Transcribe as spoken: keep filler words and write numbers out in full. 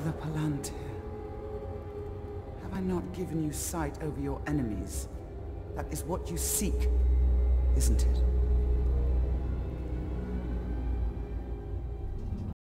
the Palantir. Have I not given you sight over your enemies? That is what you seek, isn't it?